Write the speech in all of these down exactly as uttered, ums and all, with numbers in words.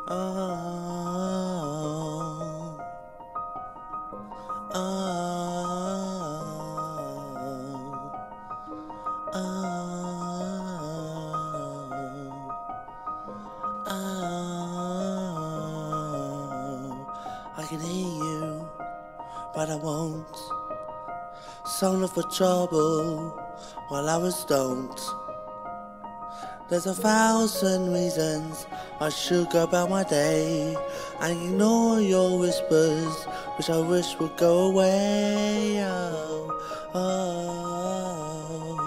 Oh, oh, oh, oh. I can hear you, but I won't. Song of for trouble while others don't. There's a thousand reasons I should go about my day and ignore your whispers, which I wish would go away. Oh, oh,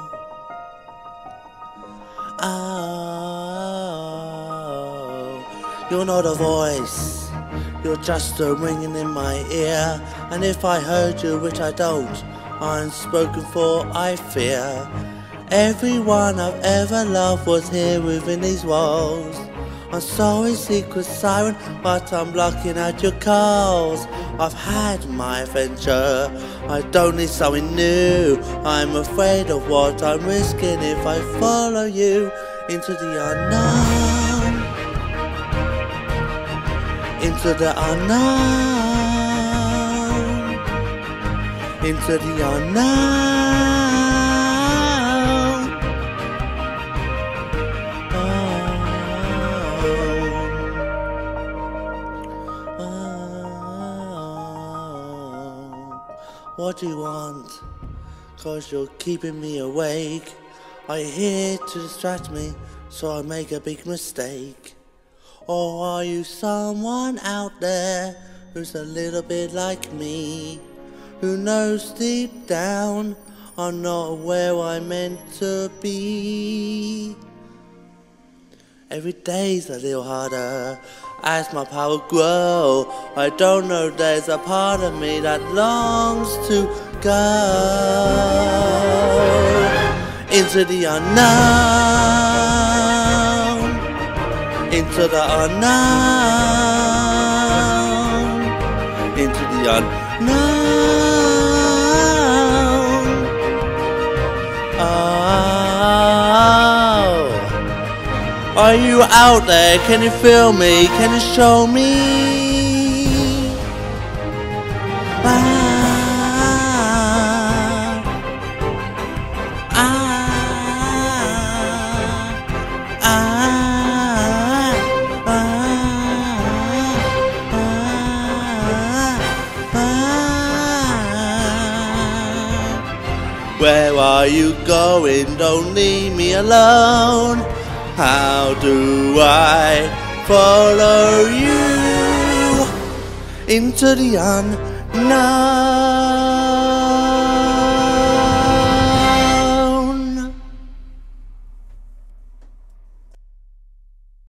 oh. You're not a voice, you're just a ringing in my ear. And if I heard you, which I don't, unspoken for I fear. Everyone I've ever loved was here within these walls. I'm sorry, secret siren, but I'm blocking out your calls. I've had my adventure, I don't need something new. I'm afraid of what I'm risking if I follow you into the unknown. Into the unknown. Into the unknown. What do you want? Cause you're keeping me awake. Are you here to distract me so I make a big mistake? Or are you someone out there who's a little bit like me, who knows deep down I'm not where I'm meant to be? Every day's a little harder as my power grows. I don't know, there's a part of me that longs to go into the unknown, into the unknown, into the unknown. Oh, are you out there? Can you feel me? Can you show me? Ah, ah, ah, ah, ah, ah. Where are you going? Don't leave me alone. How do I follow you into the unknown?